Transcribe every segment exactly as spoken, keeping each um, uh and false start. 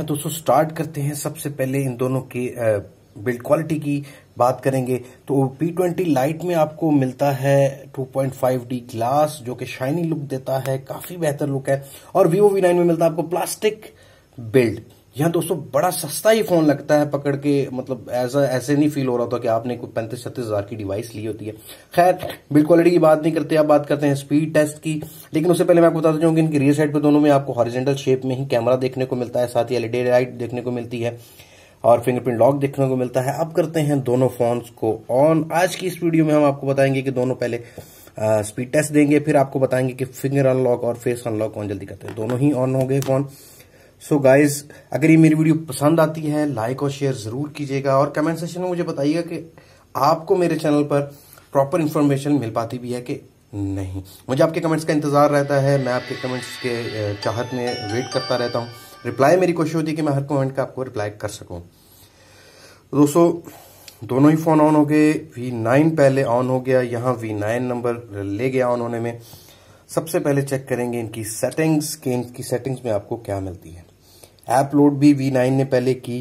हाँ दोस्तों, स्टार्ट करते हैं। सबसे पहले इन दोनों के बिल्ड क्वालिटी की बात करेंगे तो पी ट्वेंटी लाइट में आपको मिलता है two point five D glass जो कि शाइनी लुक देता है, काफी बेहतर लुक है। और वीवो वी नाइन में मिलता है आपको प्लास्टिक बिल्ड। यहाँ दोस्तों बड़ा सस्ता ही फोन लगता है पकड़ के, मतलब ऐसा ऐसे नहीं फील हो रहा था कि आपने कोई पैंतीस छत्तीस हजार की डिवाइस ली होती है। खैर, बिल्ड क्वालिटी की बात नहीं करते, अब बात करते हैं स्पीड टेस्ट की। लेकिन उससे पहले मैं आपको बताता चाहूँ कि इनकी रियर साइड पे दोनों में आपको हॉरिजॉन्टल शेप में ही कैमरा देखने को मिलता है, साथ ही एलईडी लाइट देखने को मिलती है और फिंगरप्रिंट लॉक देखने को मिलता है। अब करते हैं दोनों फोन्स को ऑन। आज की इस वीडियो में हम आपको बताएंगे कि दोनों पहले स्पीड टेस्ट देंगे, फिर आपको बताएंगे कि फिंगर अनलॉक और फेस अनलॉक कौन जल्दी करते हैं। दोनों ही ऑन हो गए फोन। सो गाइज, अगर ये मेरी वीडियो पसंद आती है लाइक और शेयर जरूर कीजिएगा और कमेंट सेक्शन में मुझे बताइएगा कि आपको मेरे चैनल पर प्रॉपर इंफॉर्मेशन मिल पाती भी है कि नहीं। मुझे आपके कमेंट्स का इंतजार रहता है, मैं आपके कमेंट्स के चाहत में वेट करता रहता हूँ। रिप्लाई मेरी कोशिश होती है कि मैं हर कमेंट का आपको रिप्लाई कर सकूं। दोस्तों दोनों ही फोन ऑन हो गए। वी नाइन पहले ऑन हो गया, यहाँ वी नाइन नंबर ले गया ऑन होने में। सबसे पहले चेक करेंगे इनकी सेटिंग्स कि इनकी सेटिंग्स में आपको क्या मिलती है। ऐप लोड भी वी नाइन ने पहले की।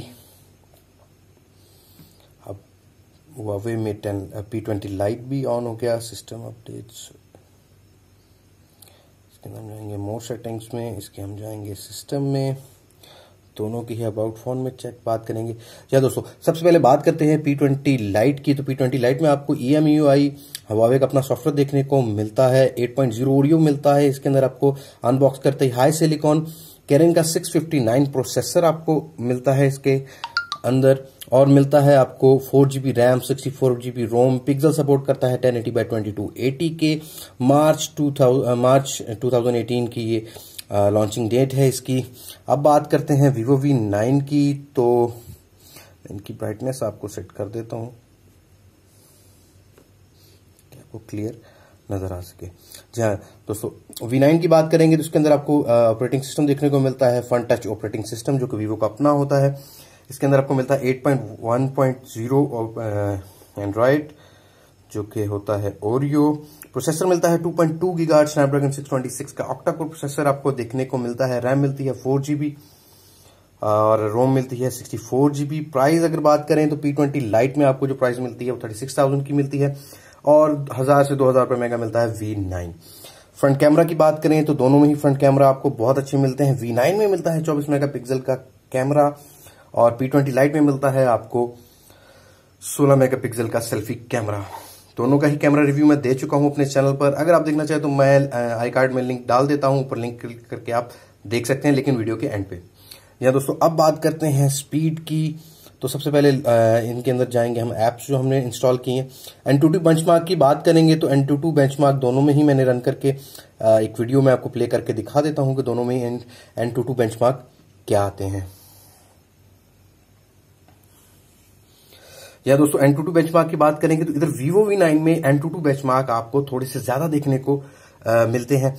अब हुआवे में टेन पी ट्वेंटी लाइट भी ऑन हो गया। सिस्टम अपडेट्स, इसके हम जाएंगे मोर सेटिंग्स में, इसके हम जाएंगे सिस्टम में। दोनों की है अबाउट फोन में चेक बात करेंगे। या दोस्तों सबसे पहले बात करते हैं पी ट्वेंटी लाइट की। तो पी ट्वेंटी लाइट में आपको E M U I Huawei का अपना सॉफ्टवेयर देखने को मिलता है। एट पॉइंट ज़ीरो ओरियो मिलता है। इसके अंदर आपको अनबॉक्स करते ही हाई सिलिकॉन कैरन का सिक्स फिफ्टी नाइन प्रोसेसर आपको मिलता है इसके अंदर, और मिलता है आपको four GB RAM, sixty four GB ROM. Pixel support करता है ten eighty by twenty two eighty के। March two thousand March two thousand eighteen की ये लॉन्चिंग डेट है इसकी। अब बात करते हैं वीवो वी नाइन की। तो इनकी ब्राइटनेस आपको सेट कर देता हूं कि आपको क्लियर नजर आ सके। जी हाँ दोस्तों, वी नाइन की बात करेंगे तो इसके अंदर आपको ऑपरेटिंग सिस्टम देखने को मिलता है फन टच ऑपरेटिंग सिस्टम, जो कि वीवो का अपना होता है। इसके अंदर आपको मिलता है eight point one point zero Android जो कि होता है ओरियो। प्रोसेसर मिलता है two point two gigahertz Snapdragon six twenty six का ऑक्टा कोर प्रोसेसर आपको देखने को मिलता है। रैम मिलती है फोर जीबी और रोम मिलती है सिक्सटी फोर जीबी। प्राइस अगर बात करें तो पी ट्वेंटी लाइट में आपको जो प्राइस मिलती है वो थर्टी सिक्स थाउजेंड की मिलती है और हजार से दो हजार रुपए महंगा मिलता है वी नाइन। फ्रंट कैमरा की बात करें तो दोनों में ही फ्रंट कैमरा आपको बहुत अच्छे मिलते हैं। वी नाइन में मिलता है चौबीस मेगापिक्सल का कैमरा और पी ट्वेंटी लाइट में मिलता है आपको सोलह मेगापिक्सल का सेल्फी कैमरा। दोनों का ही कैमरा रिव्यू मैं दे चुका हूं अपने चैनल पर। अगर आप देखना चाहें तो मैं आई कार्ड में लिंक डाल देता हूं, ऊपर लिंक क्लिक करके आप देख सकते हैं, लेकिन वीडियो के एंड पे। या दोस्तों अब बात करते हैं स्पीड की। तो सबसे पहले इनके अंदर जाएंगे हम एप्स जो हमने इंस्टॉल किए हैं। एनटूटू बेंचमार्क की बात करेंगे तो एनटूटू बेंचमार्क दोनों में ही मैंने रन करके एक वीडियो में आपको प्ले करके दिखा देता हूं कि दोनों में ही एनटूटू बेंचमार्क क्या आते हैं। या दोस्तों एनटूटू बेंचमार्क की बात करेंगे तो इधर वीवो वी नाइन में एनटूटू बेंचमार्क आपको थोड़े से ज्यादा देखने को आ, मिलते हैं।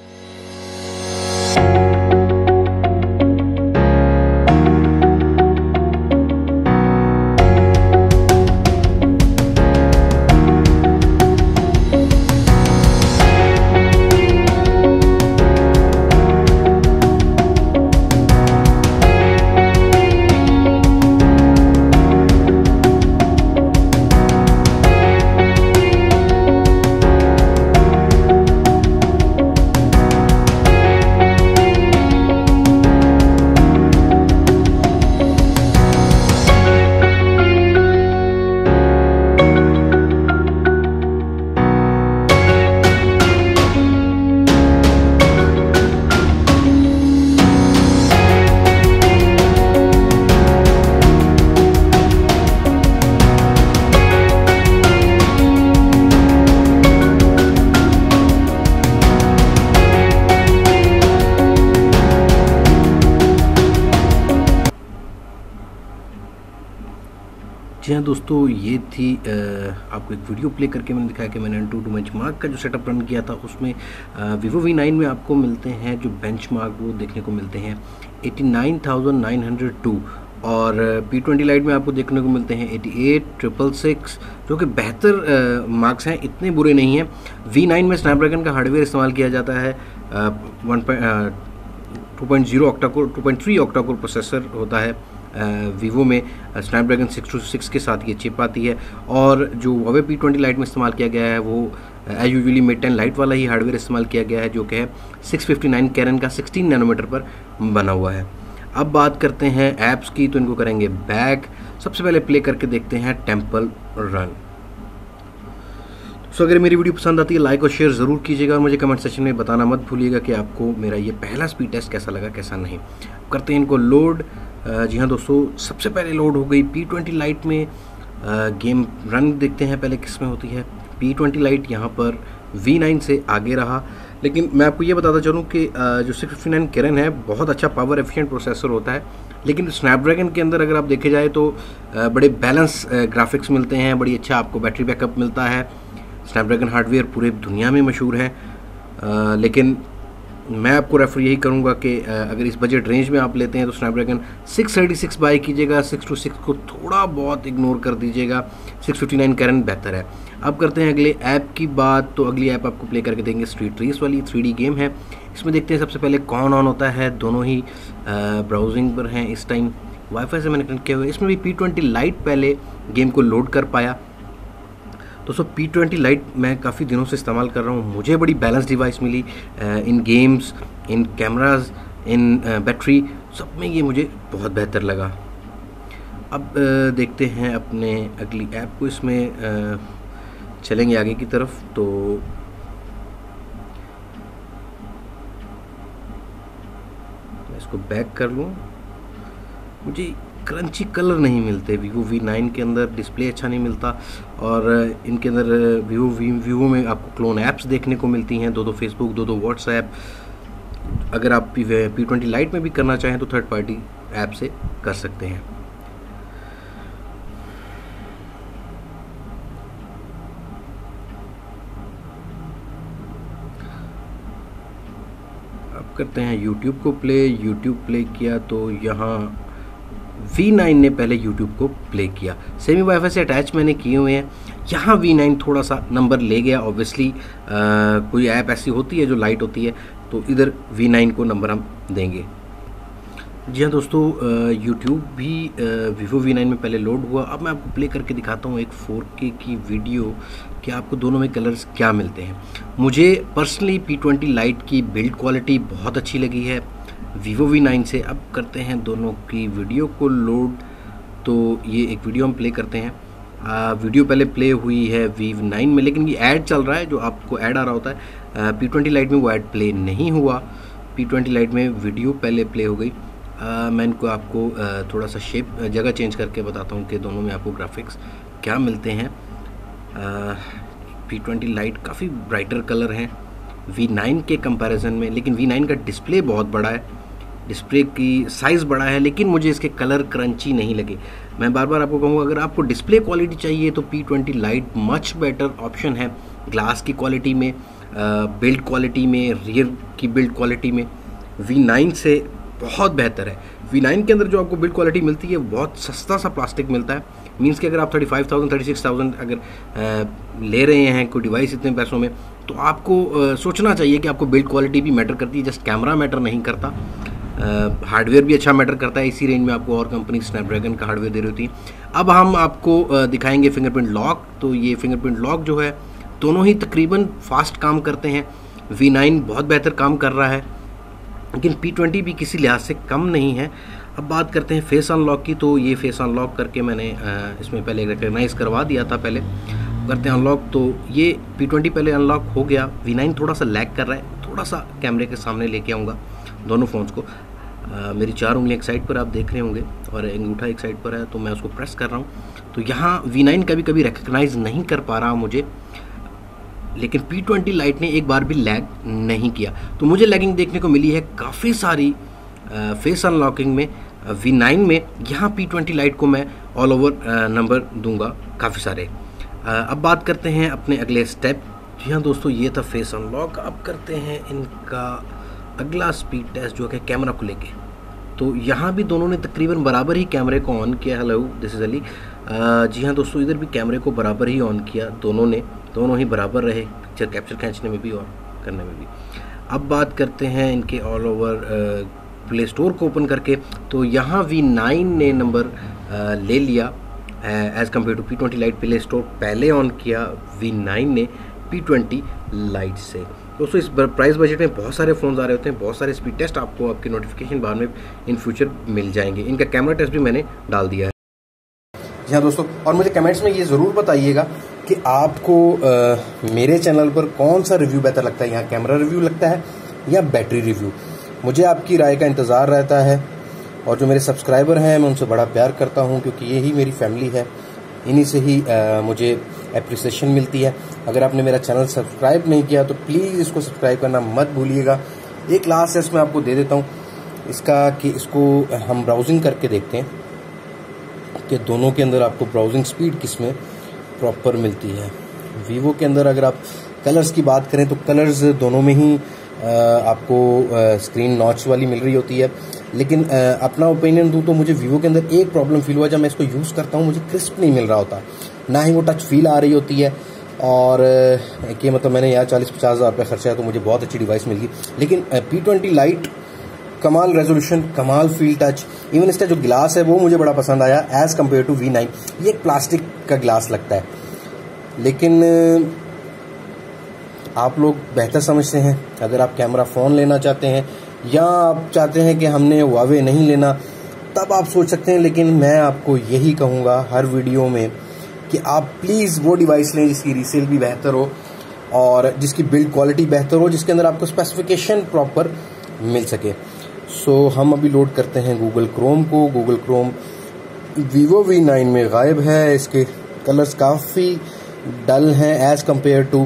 जी हाँ दोस्तों, ये थी आ, आपको एक वीडियो प्ले करके मैंने दिखाया कि मैंने एनटूटू बेंचमार्क का जो सेटअप रन किया था उसमें वीवो वी नाइन में आपको मिलते हैं जो बेंचमार्क वो देखने को मिलते हैं eighty nine thousand nine hundred two और पी ट्वेंटी लाइट में आपको देखने को मिलते हैं एटी एट ट्रिपल सिक्स जो कि बेहतर मार्क्स हैं, इतने बुरे नहीं हैं। वी नाइन में स्नैपड्रैगन का हार्डवेयर इस्तेमाल किया जाता है one two point zero octa core two point three octa core processor होता है वीवो में। स्नैपड्रैगन सिक्स टू सिक्स के साथ ये चिप आती है। और जो Huawei पी ट्वेंटी लाइट में इस्तेमाल किया गया है वो as usually Mate ten lite वाला ही हार्डवेयर इस्तेमाल किया गया है, जो कि है सिक्स फिफ्टी नाइन कैरन का सिक्सटीन नैनोमीटर पर बना हुआ है। अब बात करते हैं ऐप्स की, तो इनको करेंगे बैक। सबसे पहले प्ले करके देखते हैं टेम्पल रन। सो अगर मेरी वीडियो पसंद आती है लाइक और शेयर ज़रूर कीजिएगा और मुझे कमेंट सेक्शन में बताना मत भूलिएगा कि आपको मेरा ये पहला स्पीड टेस्ट कैसा लगा कैसा नहीं। करते हैं इनको लोड। जी हाँ दोस्तों, सबसे पहले लोड हो गई पी ट्वेंटी लाइट में। गेम रन देखते हैं पहले किस में होती है। पी ट्वेंटी लाइट यहाँ पर वी नाइन से आगे रहा, लेकिन मैं आपको ये बताता चलूँ कि जो सिक्स फिफ्टी नाइन कैरन है बहुत अच्छा पावर एफिशिएंट प्रोसेसर होता है, लेकिन स्नैपड्रैगन के अंदर अगर आप देखे जाए तो बड़े बैलेंस ग्राफिक्स मिलते हैं, बड़ी अच्छा आपको बैटरी बैकअप मिलता है। स्नैपड्रैगन हार्डवेयर पूरे दुनिया में मशहूर है, आ, लेकिन मैं आपको रेफर यही करूंगा कि अगर इस बजट रेंज में आप लेते हैं तो Snapdragon six thirty six buy कीजिएगा। सिक्स टू सिक्स को थोड़ा बहुत इग्नोर कर दीजिएगा, सिक्स फिफ्टी नाइन कैरन बेहतर है। अब करते हैं अगले ऐप की बात। तो अगली ऐप आपको प्ले करके देंगे स्ट्रीट रेस वाली, थ्री डी गेम है। इसमें देखते हैं सबसे पहले कौन ऑन होता है। दोनों ही ब्राउजिंग पर हैं इस टाइम, वाईफाई से मैंने कनेक्ट किया हुआ है। इसमें भी पी ट्वेंटी लाइट पहले गेम को लोड कर पाया। दोस्तों पी ट्वेंटी लाइट मैं काफ़ी दिनों से इस्तेमाल कर रहा हूँ, मुझे बड़ी बैलेंस डिवाइस मिली in games, in cameras, in battery, सब में ये मुझे बहुत बेहतर लगा। अब देखते हैं अपने अगली ऐप को। इसमें चलेंगे आगे की तरफ। तो मैं इसको बैक कर लूँ। मुझे क्रंची कलर नहीं मिलते वीवो वी नाइन के अंदर, डिस्प्ले अच्छा नहीं मिलता, और इनके अंदर वीवो वी वीवो में आपको क्लोन ऐप्स देखने को मिलती हैं, दो दो फेसबुक, दो दो व्हाट्सएप। अगर आप पी ट्वेंटी लाइट में भी करना चाहें तो थर्ड पार्टी ऐप से कर सकते हैं। अब करते हैं यूट्यूब को प्ले। यूट्यूब प्ले किया तो यहाँ वी नाइन ने पहले यूट्यूब को प्ले किया। सेमी वाईफाई से अटैच मैंने किए हुए हैं। यहाँ वी नाइन थोड़ा सा नंबर ले गया। ऑब्वियसली कोई ऐप ऐसी होती है जो लाइट होती है, तो इधर वी नाइन को नंबर हम देंगे। जी हाँ दोस्तों, यूट्यूब भी वीवो वी नाइन में पहले लोड हुआ। अब मैं आपको प्ले करके दिखाता हूँ एक फोर के की वीडियो कि आपको दोनों में कलर्स क्या मिलते हैं। मुझे पर्सनली पी ट्वेंटी लाइट की बिल्ड क्वालिटी बहुत अच्छी लगी है वीवो वी नाइन से। अब करते हैं दोनों की वीडियो को लोड। तो ये एक वीडियो हम प्ले करते हैं। आ, वीडियो पहले प्ले हुई है वी नाइन में, लेकिन ये ऐड चल रहा है, जो आपको ऐड आ रहा होता है। पी ट्वेंटी लाइट में वो ऐड प्ले नहीं हुआ। पी ट्वेंटी लाइट में वीडियो पहले प्ले हो गई। आ, मैं इनको आपको आ, थोड़ा सा शेप जगह चेंज करके बताता हूँ कि दोनों में आपको ग्राफिक्स क्या मिलते हैं। पी ट्वेंटी लाइट काफ़ी ब्राइटर कलर हैं वी नाइन के कंपैरिजन में, लेकिन वी नाइन का डिस्प्ले बहुत बड़ा है, डिस्प्ले की साइज़ बड़ा है, लेकिन मुझे इसके कलर क्रंची नहीं लगे। मैं बार बार आपको कहूँगा, अगर आपको डिस्प्ले क्वालिटी चाहिए तो P twenty lite much better option है। ग्लास की क्वालिटी में, बिल्ड क्वालिटी में, रियर की बिल्ड क्वालिटी में वी नाइन से बहुत बेहतर है। वी नाइन के अंदर जो आपको बिल्ड क्वालिटी मिलती है बहुत सस्ता सा प्लास्टिक मिलता है। मीन्स कि अगर आप thirty five thousand thirty six thousand अगर आ, ले रहे हैं कोई डिवाइस इतने पैसों में, तो आपको आ, सोचना चाहिए कि आपको बिल्ड क्वालिटी भी मैटर करती है, जस्ट कैमरा मैटर नहीं करता। हार्डवेयर भी अच्छा मैटर करता है। इसी रेंज में आपको और कंपनी स्नैपड्रैगन का हार्डवेयर दे रही होती है। अब हम आपको आ, दिखाएंगे फिंगरप्रिंट लॉक। तो ये फिंगरप्रिंट लॉक जो है, दोनों ही तकरीबन फास्ट काम करते हैं। वी नाइन बहुत बेहतर काम कर रहा है, लेकिन पी ट्वेंटी भी किसी लिहाज से कम नहीं है। अब बात करते हैं फेस अनलॉक की। तो ये फेस अनलॉक करके मैंने इसमें पहले रिकग्नाइज़ करवा दिया था। पहले करते हैं अनलॉक। तो ये पी ट्वेंटी पहले अनलॉक हो गया। वी नाइन थोड़ा सा लैग कर रहा है, थोड़ा सा कैमरे के सामने लेके आऊँगा दोनों फ़ोन्स को। आ, मेरी चार उंगलियाँ एक साइड पर आप देख रहे होंगे और अंगूठा एक साइड पर है, तो मैं उसको प्रेस कर रहा हूँ। तो यहाँ वी नाइन कभी कभी रिकग्नाइज़ नहीं कर पा रहा मुझे, लेकिन पी ट्वेंटी लाइट ने एक बार भी लैग नहीं किया। तो मुझे लैगिंग देखने को मिली है काफ़ी सारी आ, फेस अनलॉकिंग में वी नाइन में। यहाँ पी ट्वेंटी लाइट को मैं ऑल ओवर नंबर दूंगा काफ़ी सारे। आ, अब बात करते हैं अपने अगले स्टेप। जी हाँ दोस्तों, ये था फेस अनलॉक। अब करते हैं इनका अगला स्पीड टेस्ट जो है कैमरा को लेके। तो यहाँ भी दोनों ने तकरीबन बराबर ही कैमरे को ऑन किया। Hello, this is Ali. जी हाँ दोस्तों, इधर भी कैमरे को बराबर ही ऑन किया दोनों ने, दोनों ही बराबर रहे पिक्चर कैप्चर खींचने में भी और करने में भी। अब बात करते हैं इनके ऑल ओवर प्ले स्टोर को ओपन करके, तो यहाँ वी नाइन ने नंबर ले लिया as compare to P twenty lite. Play store पहले ऑन किया वी नाइन ने पी ट्वेंटी लाइट से। दोस्तों इस प्राइस बजट में बहुत सारे फ़ोन्स आ रहे होते हैं, बहुत सारे स्पीड टेस्ट आपको आपके नोटिफिकेशन बार में इन फ्यूचर मिल जाएंगे। इनका कैमरा टेस्ट भी मैंने डाल दिया है। जी हाँ दोस्तों, और मुझे कमेंट्स में ये ज़रूर बताइएगा कि आपको आ, मेरे चैनल पर कौन सा रिव्यू बेहतर लगता है, यहाँ कैमरा रिव्यू लगता है या बैटरी रिव्यू। मुझे आपकी राय का इंतज़ार रहता है, और जो मेरे सब्सक्राइबर हैं मैं उनसे बड़ा प्यार करता हूँ, क्योंकि यही मेरी फैमिली है, इन्हीं से ही आ, मुझे एप्रिसिएशन मिलती है। अगर आपने मेरा चैनल सब्सक्राइब नहीं किया तो प्लीज़ इसको सब्सक्राइब करना मत भूलिएगा। एक लास्ट टेस्ट मैं आपको दे देता हूँ इसका, कि इसको हम ब्राउजिंग करके देखते हैं कि दोनों के अंदर आपको ब्राउजिंग स्पीड किस में प्रॉपर मिलती है। वीवो के अंदर अगर आप कलर्स की बात करें तो कलर्स दोनों में ही आ, आपको स्क्रीन नॉच वाली मिल रही होती है, लेकिन आ, अपना ओपिनियन दूं तो मुझे वीवो के अंदर एक प्रॉब्लम फील हुआ, जब मैं इसको यूज़ करता हूँ मुझे क्रिस्प नहीं मिल रहा होता, ना ही वो टच फील आ रही होती है। और कि मतलब मैंने यहाँ चालीस पचास हज़ार रुपये खर्चा है तो मुझे बहुत अच्छी डिवाइस मिल गई। लेकिन पी ट्वेंटी लाइट कमाल रेजोल्यूशन, कमाल फील टच, इवन इसका जो ग्लास है वो मुझे बड़ा पसंद आया as compare to V nine. ये एक प्लास्टिक का ग्लास लगता है, लेकिन आप लोग बेहतर समझते हैं। अगर आप कैमरा फ़ोन लेना चाहते हैं या आप चाहते हैं कि हमने हुआवे नहीं लेना, तब आप सोच सकते हैं। लेकिन मैं आपको यही कहूँगा हर वीडियो में कि आप प्लीज़ वो डिवाइस लें जिसकी रीसेल भी बेहतर हो और जिसकी बिल्ड क्वालिटी बेहतर हो, जिसके अंदर आपको स्पेसिफिकेशन प्रॉपर मिल सके। सो so, हम अभी लोड करते हैं गूगल क्रोम को। Google Chrome Vivo V nine में गायब है, इसके कलर्स काफ़ी डल हैं as compare to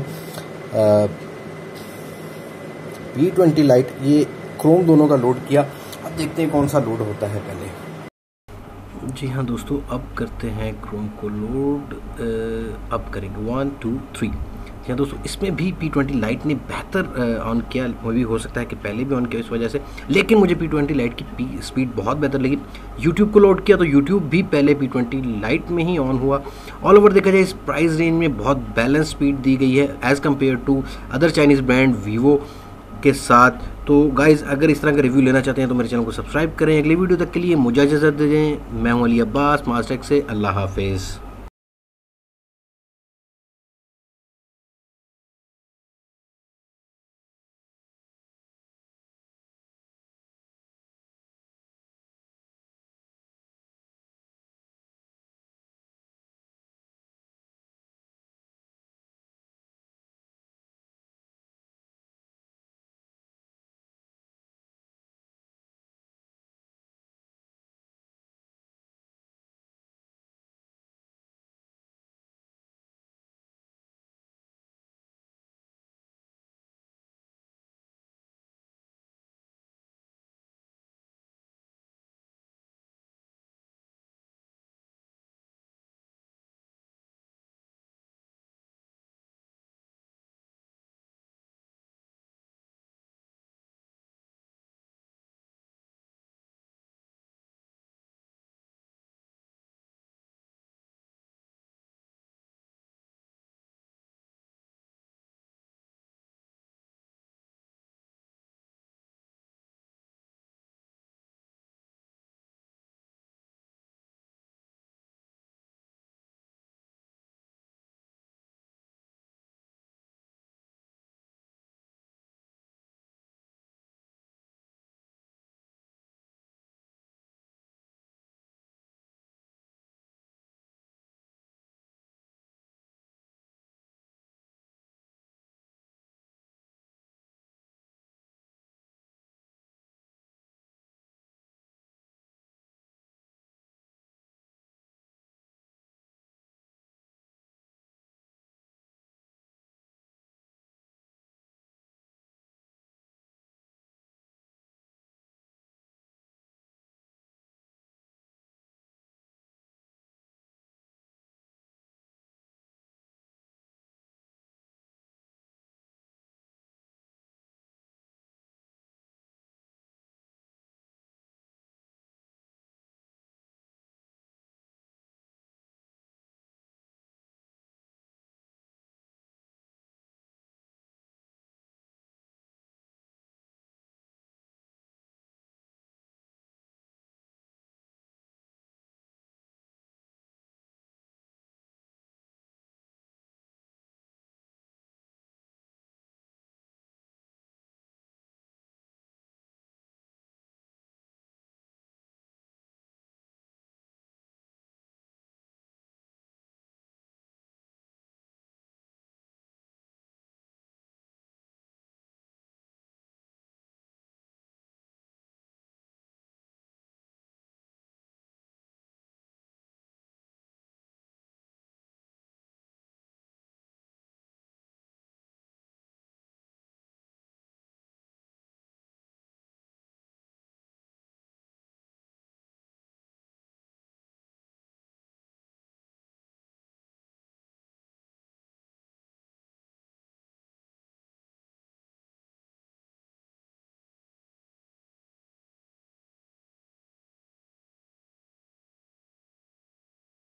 P twenty lite. ये क्रोम दोनों का लोड किया, अब देखते हैं कौन सा लोड होता है पहले। जी हाँ दोस्तों, अब करते हैं क्रोम को लोड। अब करेंगे वन टू थ्री। हाँ दोस्तों, इसमें भी पी ट्वेंटी लाइट ने बेहतर ऑन किया, वो भी हो सकता है कि पहले भी ऑन किया इस वजह से, लेकिन मुझे पी ट्वेंटी लाइट की पी स्पीड बहुत बेहतर लगी। यूट्यूब को लोड किया तो यूट्यूब भी पहले पी ट्वेंटी लाइट में ही ऑन हुआ। ऑल ओवर देखा जाए इस प्राइस रेंज में बहुत बैलेंस स्पीड दी गई है as compare to other Chinese brand Vivo के साथ। तो गाइज़, अगर इस तरह का रिव्यू लेना चाहते हैं तो मेरे चैनल को सब्सक्राइब करें। अगली वीडियो तक के लिए मुझे इजाज़त दे दें। मैं हूं अली अब्बास मास्टेक से। अल्लाह हाफिज़।